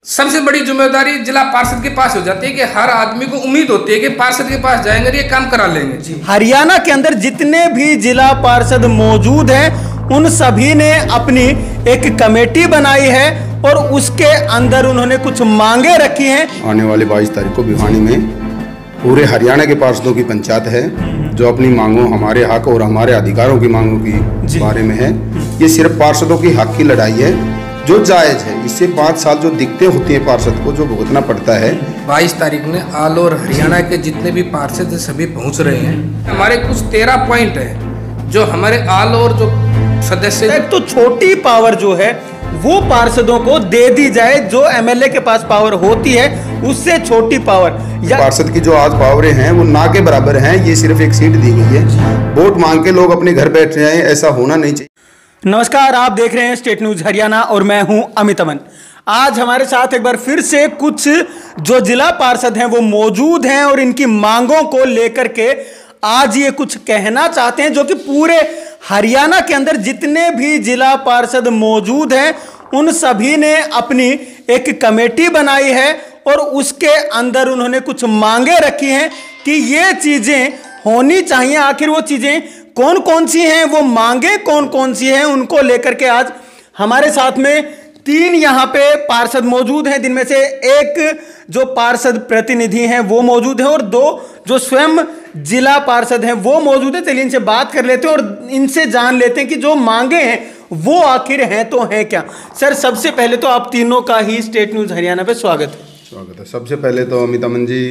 सबसे बड़ी जिम्मेदारी जिला पार्षद के पास हो जाती है कि हर आदमी को उम्मीद होती है कि पार्षद के पास जाएंगे ये काम करा लेंगे। हरियाणा के अंदर जितने भी जिला पार्षद मौजूद हैं उन सभी ने अपनी एक कमेटी बनाई है और उसके अंदर उन्होंने कुछ मांगे रखी हैं। आने वाले 22 तारीख को भिवानी में पूरे हरियाणा के पार्षदों की पंचायत है जो अपनी मांगों, हमारे हक और हमारे अधिकारों की मांगों की बारे में है। ये सिर्फ पार्षदों की हक की लड़ाई है जो जायज है। इससे 5 साल जो दिक्कतें होती हैं पार्षद को, जो भुगतना पड़ता है। 22 तारीख में ऑल ओवर हरियाणा के जितने भी पार्षद सभी पहुंच रहे हैं। हमारे कुछ 13 पॉइंट है जो हमारे ऑल ओवर जो सदस्य, एक तो छोटी पावर जो है वो पार्षदों को दे दी जाए, जो एमएलए के पास पावर होती है उससे छोटी पावर। पार्षद की जो आज पावरें हैं वो ना के बराबर हैं। ये सिर्फ एक सीट दी गई है, वोट मांग के लोग अपने घर बैठ रहे हैं, ऐसा होना नहीं चाहिए। नमस्कार, आप देख रहे हैं स्टेट न्यूज हरियाणा और मैं हूं अमित अमन। आज हमारे साथ एक बार फिर से कुछ जो जिला पार्षद हैं वो मौजूद हैं और इनकी मांगों को लेकर के आज ये कुछ कहना चाहते हैं, जो कि पूरे हरियाणा के अंदर जितने भी जिला पार्षद मौजूद हैं उन सभी ने अपनी एक कमेटी बनाई है और उसके अंदर उन्होंने कुछ मांगे रखी हैं कि ये चीजें होनी चाहिए। आखिर वो चीजें कौन कौन सी हैं, वो मांगे कौन कौन सी हैं, उनको लेकर के आज हमारे साथ में 3 यहाँ पे पार्षद मौजूद हैं, जिनमें से एक जो पार्षद प्रतिनिधि हैं वो मौजूद हैं और 2 जो स्वयं जिला पार्षद हैं वो मौजूद है। चलिए इनसे बात कर लेते हैं और इनसे जान लेते हैं कि जो मांगे हैं वो आखिर हैं तो हैं क्या। सर, सबसे पहले तो आप तीनों का ही स्टेट न्यूज हरियाणा पे स्वागत है। सबसे पहले तो अमित अमन जी,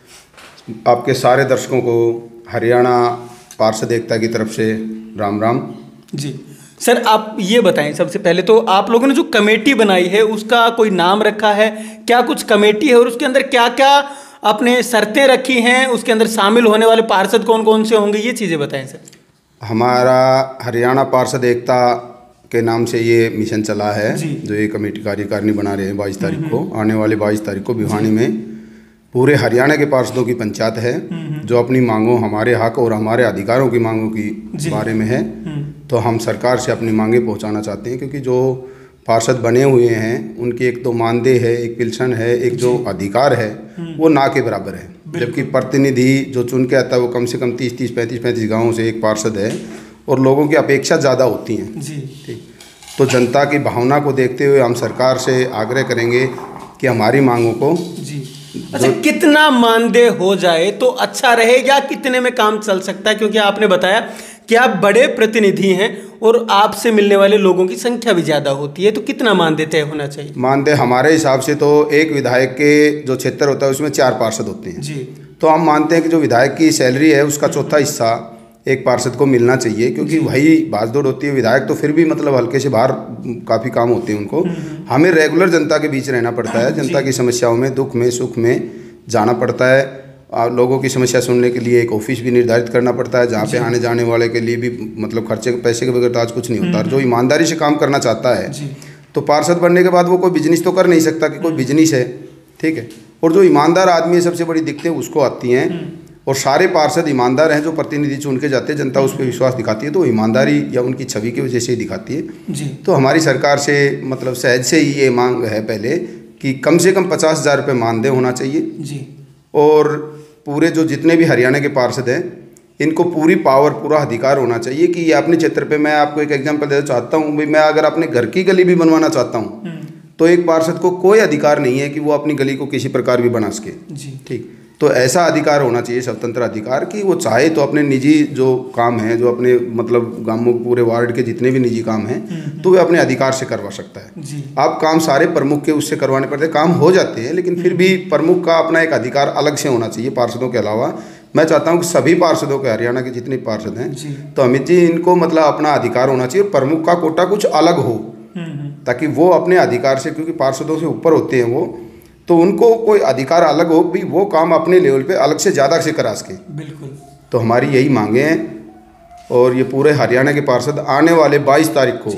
आपके सारे दर्शकों को हरियाणा पार्षद एकता की तरफ से राम राम जी। सर, आप ये बताएं, सबसे पहले तो आप लोगों ने जो कमेटी बनाई है उसका कोई नाम रखा है क्या? कुछ कमेटी है और उसके अंदर क्या क्या आपने शर्तें रखी हैं, उसके अंदर शामिल होने वाले पार्षद कौन कौन से होंगे, ये चीज़ें बताएं सर। हमारा हरियाणा पार्षद एकता के नाम से ये मिशन चला है, जो ये कमेटी कार्यकारिणी बना रहे हैं 22 तारीख को। आने वाले 22 तारीख को भिवानी में पूरे हरियाणा के पार्षदों की पंचायत है जो अपनी मांगों, हमारे हक और हमारे अधिकारों की मांगों की बारे में है। तो हम सरकार से अपनी मांगे पहुंचाना चाहते हैं, क्योंकि जो पार्षद बने हुए हैं उनकी एक तो मानदेय है, एक पेंशन है, एक जो अधिकार है वो ना के बराबर है। जबकि प्रतिनिधि जो चुन के आता है वो कम से कम 30-30, 35-35 गाँवों से एक पार्षद है और लोगों की अपेक्षा ज़्यादा होती हैं। ठीक, तो जनता की भावना को देखते हुए हम सरकार से आग्रह करेंगे कि हमारी मांगों को अच्छा, कितना मानदेय हो जाए तो अच्छा रहेगा, कितने में काम चल सकता है? क्योंकि आपने बताया कि आप बड़े प्रतिनिधि हैं और आपसे मिलने वाले लोगों की संख्या भी ज़्यादा होती है, तो कितना मानदेय तय होना चाहिए? मानदेय हमारे हिसाब से तो एक विधायक के जो क्षेत्र होता है उसमें 4 पार्षद होते हैं जी। तो हम मानते हैं कि जो विधायक की सैलरी है उसका चौथा हिस्सा एक पार्षद को मिलना चाहिए, क्योंकि वही भागदौड़ होती है। विधायक तो फिर भी मतलब हल्के से बाहर काफ़ी काम होते हैं उनको। हमें रेगुलर जनता के बीच रहना पड़ता है, जनता की समस्याओं में, दुख में, सुख में जाना पड़ता है। लोगों की समस्या सुनने के लिए एक ऑफिस भी निर्धारित करना पड़ता है, जहाँ पे आने जाने वाले के लिए भी मतलब खर्चे पैसे के बगैर तो आज कुछ नहीं होता। जो ईमानदारी से काम करना चाहता है तो पार्षद बनने के बाद वो कोई बिजनेस तो कर नहीं सकता कि कोई बिजनेस है, ठीक है। और जो ईमानदार आदमी है, सबसे बड़ी दिक्कतें उसको आती हैं। और सारे पार्षद ईमानदार हैं, जो प्रतिनिधि चुन के जाते हैं, जनता उस पर विश्वास दिखाती है, तो ईमानदारी या उनकी छवि की वजह से ही दिखाती है जी। तो हमारी सरकार से मतलब सहज से ही ये मांग है पहले कि कम से कम 50,000 रुपये मानदेय होना चाहिए जी। और पूरे जो जितने भी हरियाणा के पार्षद हैं इनको पूरी पावर, पूरा अधिकार होना चाहिए कि ये अपने क्षेत्र पे, मैं आपको एक एग्जांपल देना चाहता हूँ भाई, मैं अगर अपने घर की गली भी बनवाना चाहता हूँ तो एक पार्षद को कोई अधिकार नहीं है कि वो अपनी गली को किसी प्रकार भी बना सके जी। ठीक, तो ऐसा अधिकार होना चाहिए, स्वतंत्र अधिकार, कि वो चाहे तो अपने निजी जो काम है, जो अपने मतलब गांवों, पूरे वार्ड के जितने भी निजी काम हैं तो वे अपने अधिकार से करवा सकता है जी। आप काम सारे प्रमुख के उससे करवाने पड़ते हैं, काम हो जाते हैं, लेकिन फिर भी प्रमुख का अपना एक अधिकार अलग से होना चाहिए पार्षदों के अलावा। मैं चाहता हूँ कि सभी पार्षदों के, हरियाणा के जितने पार्षद हैं तो अमित जी, इनको मतलब अपना अधिकार होना चाहिए। प्रमुख का कोटा कुछ अलग हो ताकि वो अपने अधिकार से, क्योंकि पार्षदों से ऊपर होते हैं वो, तो उनको कोई अधिकार अलग हो भी, वो काम अपने लेवल पे अलग से ज़्यादा से करा सके। बिल्कुल, तो हमारी यही मांगे हैं। और ये पूरे हरियाणा के पार्षद आने वाले 22 तारीख को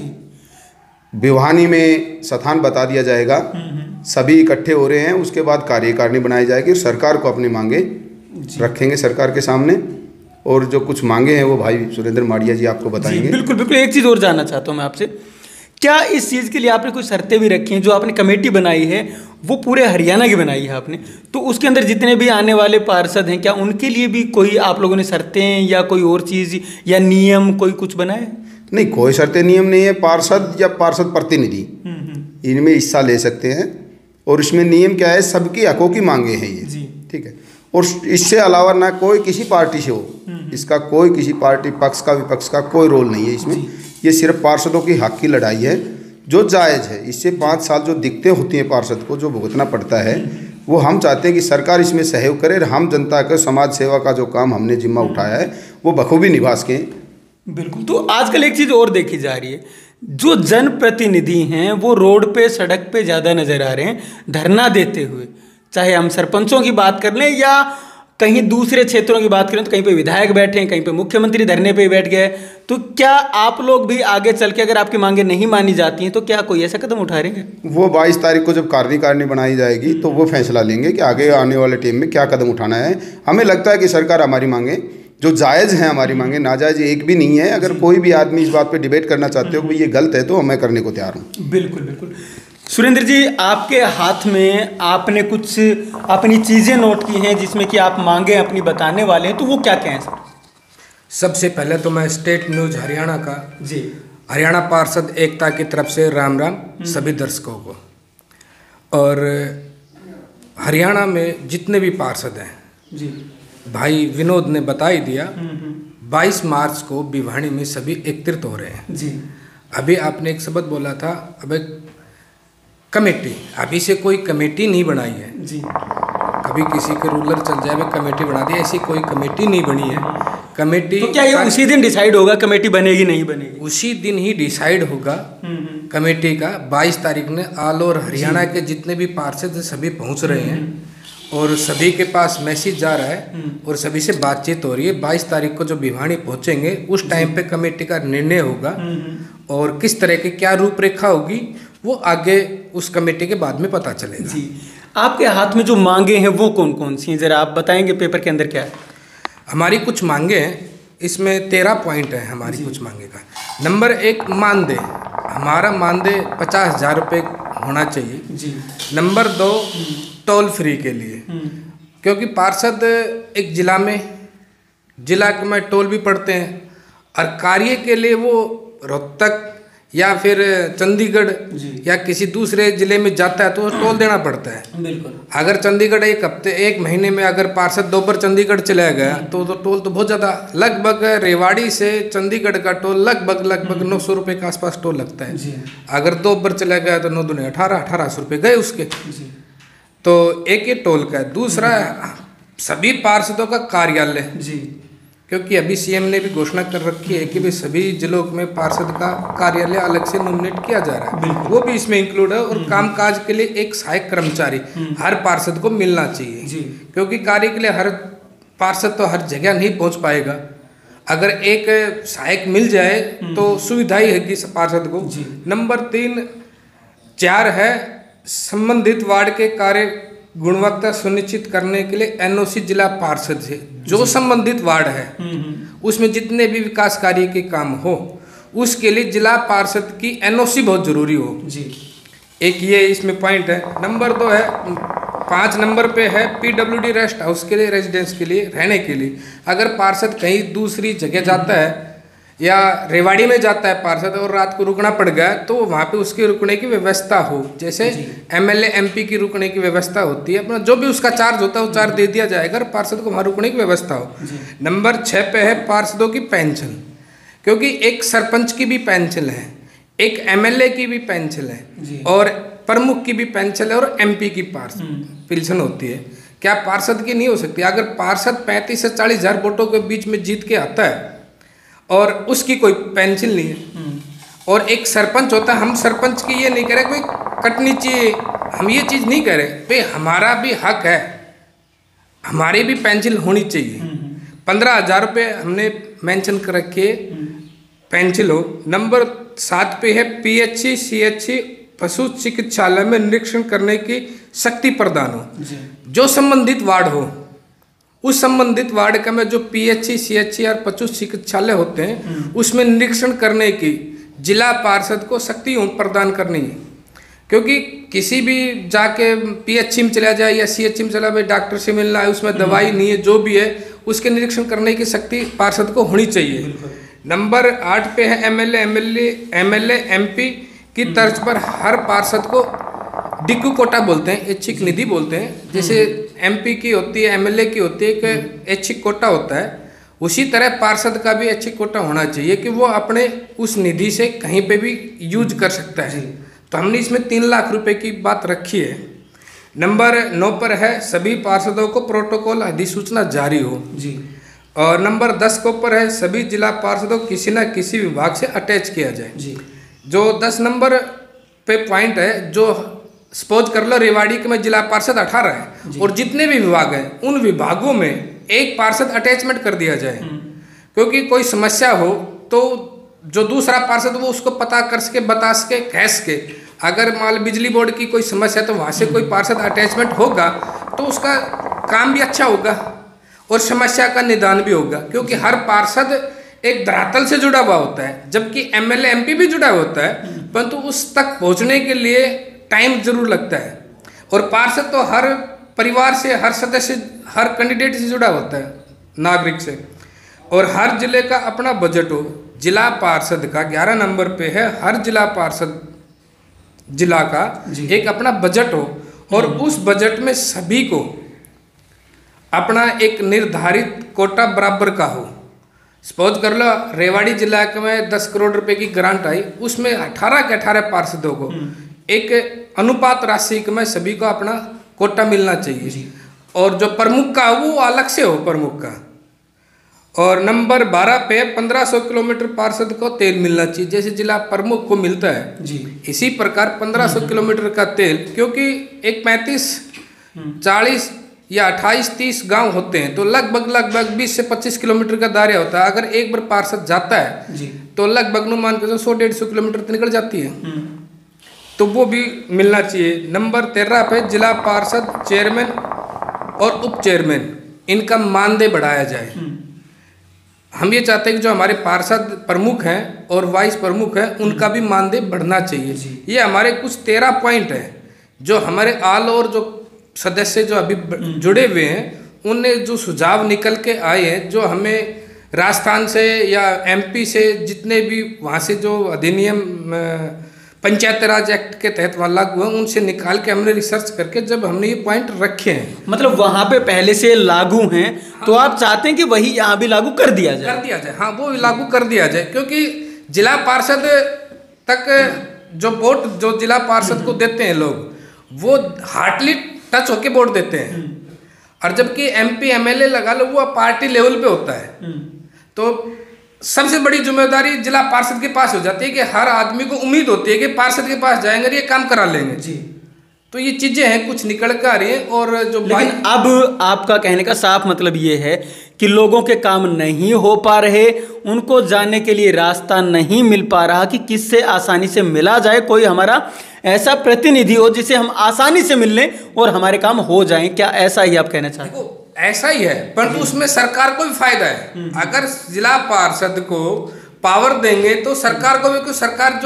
भिवानी में स्थान बता दिया जाएगा, सभी इकट्ठे हो रहे हैं। उसके बाद कार्यकारिणी बनाई जाएगी, सरकार को अपनी मांगे रखेंगे सरकार के सामने। और जो कुछ मांगे हैं वो भाई सुरेंद्र माड़िया जी आपको बताएंगे। बिल्कुल बिल्कुल। एक चीज़ और जानना चाहता हूँ मैं आपसे क्या इस चीज़ के लिए आपने कोई शर्तें भी रखी हैं? जो आपने कमेटी बनाई है वो पूरे हरियाणा की बनाई है आपने, तो उसके अंदर जितने भी आने वाले पार्षद हैं क्या उनके लिए भी कोई आप लोगों ने शर्तें या कोई और चीज़ या नियम कोई कुछ बनाए? नहीं, कोई शर्तें नियम नहीं है। पार्षद या पार्षद प्रतिनिधि इनमें हिस्सा ले सकते हैं, और इसमें नियम क्या है, सबकी हकों की मांगे हैं ये, ठीक है। और इससे अलावा ना कोई किसी पार्टी से हो, इसका कोई किसी पार्टी पक्ष का विपक्ष का कोई रोल नहीं है इसमें। ये सिर्फ पार्षदों की हक की लड़ाई है जो जायज़ है। इससे 5 साल जो दिक्कतें होती हैं पार्षद को, जो भुगतना पड़ता है, वो हम चाहते हैं कि सरकार इसमें सहयोग करे और हम जनता के समाज सेवा का जो काम हमने जिम्मा उठाया है वो बखूबी निभा सकें। बिल्कुल। तो आजकल एक चीज़ और देखी जा रही है, जो जनप्रतिनिधि हैं वो रोड पे सड़क पे ज़्यादा नज़र आ रहे हैं धरना देते हुए, चाहे हम सरपंचों की बात कर लें या कहीं दूसरे क्षेत्रों की बात करें, तो कहीं पे विधायक बैठे हैं, कहीं पे मुख्यमंत्री धरने पे बैठ गए। तो क्या आप लोग भी आगे चल के अगर आपकी मांगे नहीं मानी जाती हैं तो क्या कोई ऐसा कदम उठा रहे हैं? वो 22 तारीख को जब कार्यकारिणी बनाई जाएगी तो वो फैसला लेंगे कि आगे आने वाले टाइम में क्या कदम उठाना है। हमें लगता है कि सरकार हमारी मांगे जो जायज़ हैं, हमारी मांगे नाजायज़ एक भी नहीं है। अगर कोई भी आदमी इस बात पे डिबेट करना चाहते हो कि ये गलत है तो मैं करने को तैयार हूँ। बिल्कुल बिल्कुल। सुरेंद्र जी, आपके हाथ में आपने कुछ अपनी चीज़ें नोट की हैं जिसमें कि आप मांगे अपनी बताने वाले हैं, तो वो क्या क्या हैं सर? सबसे पहले तो मैं स्टेट न्यूज़ हरियाणा का जी, हरियाणा पार्षद एकता की तरफ से राम राम सभी दर्शकों को। और हरियाणा में जितने भी पार्षद हैं जी, भाई विनोद ने बता ही दिया, 22 मार्च को भिवानी में सभी एकत्रित हो रहे हैं जी। अभी आपने एक शब्द बोला था, अब कमेटी, अभी से कोई कमेटी नहीं बनाई है जी। कभी किसी के रूलर चल जाए वे कमेटी बना दी, ऐसी कोई कमेटी नहीं बनी है। कमेटी तो क्या ये उसी दिन डिसाइड होगा कमेटी बनेगी नहीं बनेगी? उसी दिन ही डिसाइड होगा कमेटी का। 22 तारीख ने ऑल ओवर हरियाणा के जितने भी पार्षद सभी पहुंच रहे हैं और सभी के पास मैसेज जा रहा है और सभी से बातचीत हो रही है। 22 तारीख को जो भिवानी पहुंचेंगे उस टाइम पे कमेटी का निर्णय होगा और किस तरह की क्या रूपरेखा होगी वो आगे उस कमेटी के बाद में पता चलेगा। जी, आपके हाथ में जो मांगे हैं वो कौन कौन सी हैं, जरा आप बताएंगे पेपर के अंदर क्या है? हमारी कुछ मांगे हैं, इसमें 13 पॉइंट है हमारी कुछ मांगे का। नंबर 1 मानदेय, हमारा मानदेय 50,000 रुपये होना चाहिए जी। नंबर 2 टोल फ्री के लिए, क्योंकि पार्षद एक जिला में टोल भी पड़ते हैं और कार्य के लिए वो रोहतक या फिर चंडीगढ़ या किसी दूसरे जिले में जाता है तो टोल देना पड़ता है। बिल्कुल। अगर चंडीगढ़ एक महीने में अगर पार्षद 2 बार चंडीगढ़ चला गया तो टोल तो बहुत ज़्यादा, लगभग रेवाड़ी से चंडीगढ़ का टोल लगभग 900 रुपये के आसपास टोल लगता है। अगर 2 बार चला गया तो 9 दूने 1800 रुपये गए उसके। तो एक ये टोल का है। दूसरा सभी पार्षदों का कार्यालय जी, क्योंकि अभी सीएम ने भी घोषणा कर रखी है कि भाई सभी जिलों में पार्षद का कार्यालय अलग से नॉमिनेट किया जा रहा है, वो भी इसमें इंक्लूड है। और कामकाज के लिए एक सहायक कर्मचारी हर पार्षद को मिलना चाहिए जी, क्योंकि कार्य के लिए हर पार्षद तो हर जगह नहीं पहुंच पाएगा। अगर एक सहायक मिल जाए तो सुविधा ही है कि पार्षद को। नंबर 4 है संबंधित वार्ड के कार्य गुणवत्ता सुनिश्चित करने के लिए एनओसी जिला पार्षद से जो संबंधित वार्ड है उसमें जितने भी विकास कार्य के काम हो उसके लिए जिला पार्षद की एनओसी बहुत जरूरी हो जी। एक ये इसमें पॉइंट है। नंबर 2 है 5 नंबर पे है पीडब्ल्यूडी रेस्ट हाउस के लिए, रेजिडेंस के लिए, रहने के लिए। अगर पार्षद कहीं दूसरी जगह जाता है या रेवाड़ी में जाता है पार्षद और रात को रुकना पड़ गया तो वहाँ पे उसके रुकने की व्यवस्था हो, जैसे एमएलए एमपी की रुकने की व्यवस्था होती है, अपना जो भी उसका चार्ज होता है वो चार्ज दे दिया जाएगा, पार्षद को वहाँ रुकने की व्यवस्था हो। नंबर 6 पे है पार्षदों की पेंशन, क्योंकि एक सरपंच की भी पेंशन है, एक एमएलए की भी पेंशन है और प्रमुख की भी पेंशन है और एमपी की पेंशन होती है। क्या पार्षद की नहीं हो सकती? अगर पार्षद 35 से 40 हज़ार वोटों के बीच में जीत के आता है और उसकी कोई पेंशन नहीं है और एक सरपंच होता है, हम सरपंच की ये नहीं कह रहे कोई कटनी चाहिए, हम ये चीज़ नहीं कह रहे भाई, हमारा भी हक है, हमारी भी पेंशन होनी चाहिए। 15,000 रुपये हमने मेंशन कर रखे पेंशन हो। नंबर 7 पे है पीएचसी सीएचसी पशु चिकित्सालय में निरीक्षण करने की शक्ति प्रदान हो। जो संबंधित वार्ड हो उस संबंधित वार्ड का में जो पीएचसी सीएचसी और पशु चिकित्सालय होते हैं उसमें निरीक्षण करने की जिला पार्षद को शक्ति प्रदान करनी है, क्योंकि किसी भी जाके पीएचसी में चला जाए या सीएचसी में चला जाए, डॉक्टर से मिलना है, उसमें दवाई नहीं है, जो भी है उसके निरीक्षण करने की शक्ति पार्षद को होनी चाहिए। नंबर 8 पे है एमएलए एमपी की तर्ज पर हर पार्षद को डिक्यू कोटा बोलते हैं, ऐच्छिक निधि बोलते हैं। जैसे एमपी की होती है, एमएलए की होती है, एक ऐच्छिक कोटा होता है, उसी तरह पार्षद का भी ऐच्छिक कोटा होना चाहिए कि वो अपने उस निधि से कहीं पे भी यूज कर सकता है। तो हमने इसमें 3 लाख रुपए की बात रखी है। नंबर 9 पर है सभी पार्षदों को प्रोटोकॉल अधिसूचना जारी हो जी। और नंबर 10 के ऊपर है सभी जिला पार्षदों को किसी न किसी विभाग से अटैच किया जाए जी। जो 10 नंबर पे पॉइंट है, जो सपोज कर लो रेवाड़ी के में जिला पार्षद 18 है और जितने भी विभाग हैं उन विभागों में एक पार्षद अटैचमेंट कर दिया जाए, क्योंकि कोई समस्या हो तो जो दूसरा पार्षद वो उसको पता कर सके, बता सके, कह सके। अगर मान बिजली बोर्ड की कोई समस्या है तो वहाँ से कोई पार्षद अटैचमेंट होगा तो उसका काम भी अच्छा होगा और समस्या का निदान भी होगा, क्योंकि हर पार्षद एक धरातल से जुड़ा हुआ होता है, जबकि एमएलए एमपी भी जुड़ा होता है, परंतु उस तक पहुँचने के लिए टाइम जरूर लगता है। और पार्षद तो हर परिवार से, हर सदस्य, हर कैंडिडेट से जुड़ा होता है, नागरिक से। और हर जिले का अपना बजट हो। जिला पार्षद का 11 नंबर पे है, हर जिला पार्षद जिला का एक अपना बजट हो और उस बजट में सभी को अपना एक निर्धारित कोटा बराबर का हो। सपोज कर लो रेवाड़ी जिला में 10 करोड़ रुपए की ग्रांट आई, उसमें 18 के 18 पार्षदों को एक अनुपात राशि में सभी को अपना कोटा मिलना चाहिए। और जो प्रमुख का वो अलग से हो, प्रमुख का। और नंबर 12 पे 1500 किलोमीटर पार्षद को तेल मिलना चाहिए, जैसे जिला प्रमुख को मिलता है जी। इसी प्रकार 1500 किलोमीटर का तेल, क्योंकि एक 35, 40 या 28-30 गांव होते हैं तो लगभग 20 से 25 किलोमीटर का दायरा होता है। अगर एक बार पार्षद जाता है जी, तो लगभग मान के 100-150 किलोमीटर तो निकल जाती है, तो वो भी मिलना चाहिए। नंबर 13 पे जिला पार्षद चेयरमैन और उप चेयरमैन इनका मानदेय बढ़ाया जाए। हम ये चाहते हैं कि जो हमारे पार्षद प्रमुख हैं और वाइस प्रमुख हैं उनका भी मानदेय बढ़ना चाहिए। ये हमारे कुछ 13 पॉइंट हैं जो हमारे आल और जो सदस्य जो अभी जुड़े हुए हैं उनने जो सुझाव निकल के आए हैं, जो हमें राजस्थान से या एमपी से जितने भी वहाँ से जो अधिनियम पंचायत राज एक्ट के तहत वहाँ लागू है, उनसे निकाल के हमने रिसर्च करके जब हमने ये पॉइंट रखे हैं, मतलब वहाँ पे पहले से लागू हैं तो आप चाहते हैं कि वही यहाँ भी लागू कर दिया जाए? हाँ, वो लागू कर दिया जाए, क्योंकि जिला पार्षद तक जो वोट जो जिला पार्षद को देते हैं लोग, वो हार्डली टच होके वोट देते हैं। और जबकि एमपी एमएलए लगा लो वो पार्टी लेवल पे होता है, तो सबसे बड़ी जिम्मेदारी जिला पार्षद के पास हो जाती है कि हर आदमी को उम्मीद होती है कि पार्षद के पास जाएंगे ये काम करा लेंगे जी। तो ये चीजें हैं कुछ निकल कर आ रही हैं। और जो लेकिन अब आपका कहने का साफ मतलब ये है कि लोगों के काम नहीं हो पा रहे, उनको जाने के लिए रास्ता नहीं मिल पा रहा कि किससे आसानी से मिला जाए, कोई हमारा ऐसा प्रतिनिधि हो जिसे हम आसानी से मिल लें और हमारे काम हो जाएं। क्या ऐसा ही आप कहना चाहते हैं? ऐसा ही है, परंतु उसमें सरकार को भी फायदा है। अगर जिला पार्षद को पावर देंगे तो सरकार को भी, क्योंकि सरकार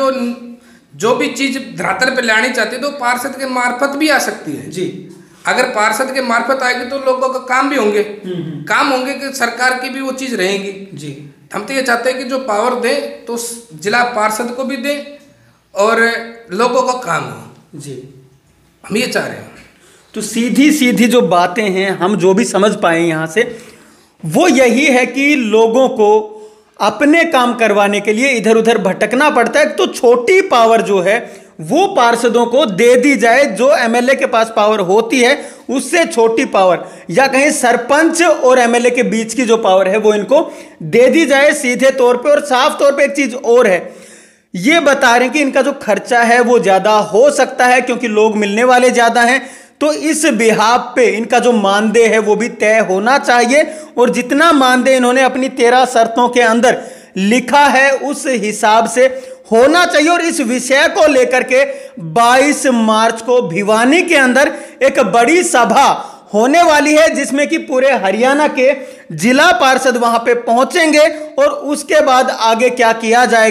जो भी चीज धरातल पे लानी चाहती है तो पार्षद के मार्फत भी आ सकती है जी। अगर पार्षद के मार्फत आएगी तो लोगों का काम भी होंगे, काम होंगे कि सरकार की भी वो चीज रहेगी जी। हम तो ये चाहते हैं कि जो पावर दे तो जिला पार्षद को भी दे और लोगों का काम हो जी, हम ये चाह रहे हैं। तो सीधी सीधी जो बातें हैं हम जो भी समझ पाए यहाँ से वो यही है कि लोगों को अपने काम करवाने के लिए इधर उधर भटकना पड़ता है। तो छोटी पावर जो है वो पार्षदों को दे दी जाए, जो एमएलए के पास पावर होती है उससे छोटी पावर, या कहीं सरपंच और एमएलए के बीच की जो पावर है वो इनको दे दी जाए सीधे तौर पे। और साफ तौर पे एक चीज और है, ये बता रहे हैं कि इनका जो खर्चा है वो ज्यादा हो सकता है क्योंकि लोग मिलने वाले ज्यादा हैं, तो इस बिहाफ पे इनका जो मानदेय है वो भी तय होना चाहिए। और जितना मानदेय इन्होंने अपनी 13 शर्तों के अंदर लिखा है उस हिसाब से होना चाहिए। और इस विषय को लेकर के 22 मार्च को भिवानी के अंदर एक बड़ी सभा होने वाली है, जिसमें कि पूरे हरियाणा के जिला पार्षद वहां पे पहुंचेंगे और उसके बाद आगे क्या किया जाएगा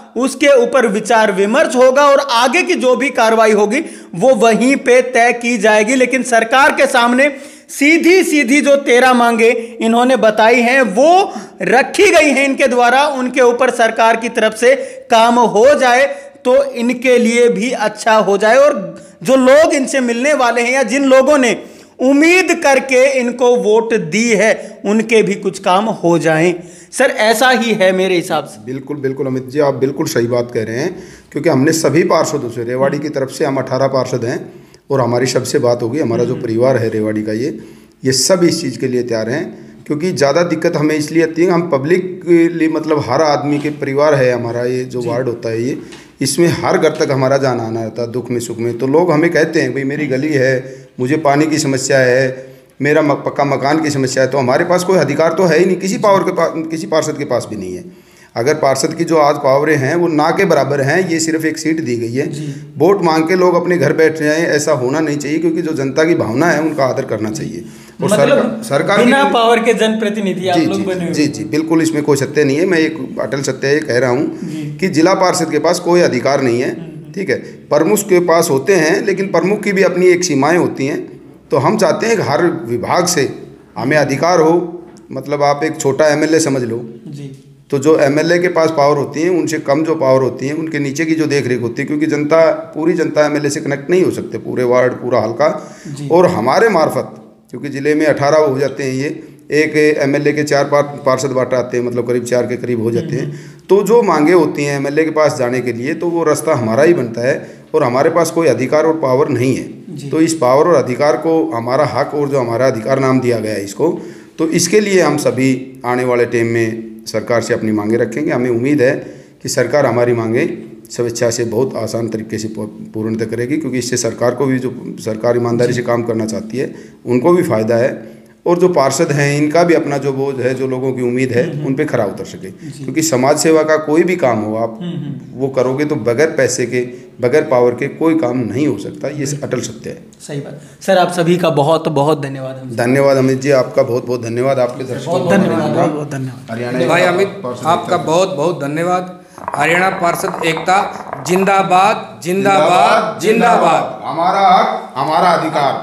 उसके ऊपर विचार विमर्श होगा और आगे की जो भी कार्रवाई होगी वो वहीं पे तय की जाएगी। लेकिन सरकार के सामने सीधी सीधी जो 13 मांगे इन्होंने बताई हैं वो रखी गई हैं इनके द्वारा, उनके ऊपर सरकार की तरफ से काम हो जाए तो इनके लिए भी अच्छा हो जाए और जो लोग इनसे मिलने वाले हैं या जिन लोगों ने उम्मीद करके इनको वोट दी है उनके भी कुछ काम हो जाएं। सर ऐसा ही है मेरे हिसाब से। बिल्कुल बिल्कुल अमित जी, आप बिल्कुल सही बात कह रहे हैं, क्योंकि हमने सभी पार्षदों से, रेवाड़ी की तरफ से हम 18 पार्षद हैं और हमारी सबसे बात होगी। हमारा जो परिवार है रेवाड़ी का, ये सब इस चीज़ के लिए तैयार हैं, क्योंकि ज़्यादा दिक्कत हमें इसलिए आती है, हम पब्लिक के लिए, मतलब हर आदमी के परिवार है हमारा, ये जो वार्ड होता है इसमें हर घर तक हमारा जाना आना रहता है, दुख में सुख में। तो लोग हमें कहते हैं भाई मेरी गली है, मुझे पानी की समस्या है, मेरा पक्का मकान की समस्या है, तो हमारे पास कोई अधिकार तो है ही नहीं, किसी पार्षद के पास भी नहीं है। अगर पार्षद की जो आज पावरें हैं वो ना के बराबर हैं, ये सिर्फ एक सीट दी गई है, वोट मांग के लोग अपने घर बैठ जाएं, ऐसा होना नहीं चाहिए, क्योंकि जो जनता की भावना है उनका आदर करना चाहिए। और मतलब सरकार बिना पावर के जनप्रतिनिधि आप लोग बने हुए। जी बिल्कुल, इसमें कोई सत्य नहीं है। मैं एक अटल सत्य ये कह रहा हूँ कि जिला पार्षद के पास कोई अधिकार नहीं है, ठीक है। प्रमुख के पास होते हैं, लेकिन प्रमुख की भी अपनी एक सीमाएं होती हैं। तो हम चाहते हैं कि हर विभाग से हमें अधिकार हो, मतलब आप एक छोटा एमएलए समझ लो जी, तो जो एमएलए के पास पावर होती है उनसे कम जो पावर होती है उनके नीचे की जो देखरेख होती है, क्योंकि पूरी जनता एमएलए से कनेक्ट नहीं हो सकते, पूरे वार्ड पूरा हल्का। और हमारे मार्फत, क्योंकि ज़िले में 18 हो जाते हैं, ये एक एमएलए के 4 पार्षद बांट आते हैं, मतलब करीब 4 के करीब हो जाते हैं। तो जो मांगे होती हैं एमएलए के पास जाने के लिए, तो वो रास्ता हमारा ही बनता है और हमारे पास कोई अधिकार और पावर नहीं है। तो इस पावर और अधिकार को, हमारा हक और जो हमारा अधिकार नाम दिया गया है इसको, तो इसके लिए हम सभी आने वाले टाइम में सरकार से अपनी मांगे रखेंगे। हमें उम्मीद है कि सरकार हमारी मांगे स्वेच्छा से बहुत आसान तरीके से पूर्णतः करेगी, क्योंकि इससे सरकार को भी, जो सरकार ईमानदारी से काम करना चाहती है उनको भी फ़ायदा है, और जो पार्षद हैं इनका भी अपना जो बोझ है, जो लोगों की उम्मीद है उन पे खरा उतर सके। क्योंकि समाज सेवा का कोई भी काम हो, आप वो करोगे तो बगैर पैसे के, बगैर पावर के कोई काम नहीं हो सकता, ये अटल सत्य है। सही बात सर, आप सभी का बहुत बहुत धन्यवाद। धन्यवाद अमित जी, आपका बहुत बहुत धन्यवाद। आपके दर्शकों को धन्यवाद। हरियाणा भाई अमित, आपका बहुत बहुत धन्यवाद। हरियाणा पार्षद एकता जिंदाबाद जिंदाबाद जिंदाबाद। हमारा हक, हमारा अधिकार।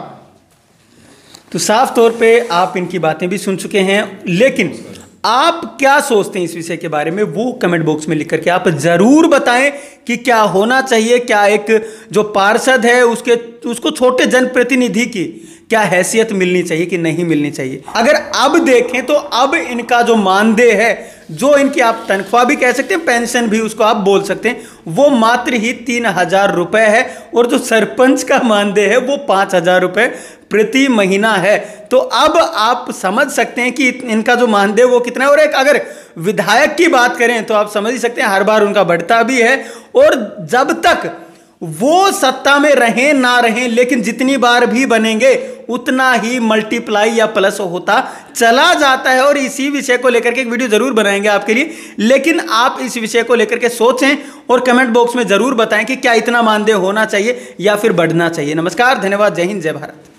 तो साफ तौर पे आप इनकी बातें भी सुन चुके हैं, लेकिन आप क्या सोचते हैं इस विषय के बारे में वो कमेंट बॉक्स में लिख करके आप जरूर बताएं कि क्या होना चाहिए, क्या एक जो पार्षद है उसको छोटे जनप्रतिनिधि की क्या हैसियत मिलनी चाहिए कि नहीं मिलनी चाहिए। अगर अब देखें तो अब इनका जो मानदेय है, जो इनकी आप तनख्वाह भी कह सकते हैं, पेंशन भी उसको आप बोल सकते हैं, वो मात्र ही 3000 रुपए है, और जो सरपंच का मानदेय है वो 5000 रुपए प्रति महीना है। तो अब आप समझ सकते हैं कि इनका जो मानदेय वो कितना है। और एक अगर विधायक की बात करें तो आप समझ ही सकते हैं हर बार उनका बढ़ता भी है, और जब तक वो सत्ता में रहें ना रहें, लेकिन जितनी बार भी बनेंगे उतना ही मल्टीप्लाई या प्लस होता चला जाता है। और इसी विषय को लेकर के एक वीडियो जरूर बनाएंगे आपके लिए, लेकिन आप इस विषय को लेकर के सोचें और कमेंट बॉक्स में जरूर बताएं कि क्या इतना मानदेय होना चाहिए या फिर बढ़ना चाहिए। नमस्कार, धन्यवाद, जय हिंद, जय भारत।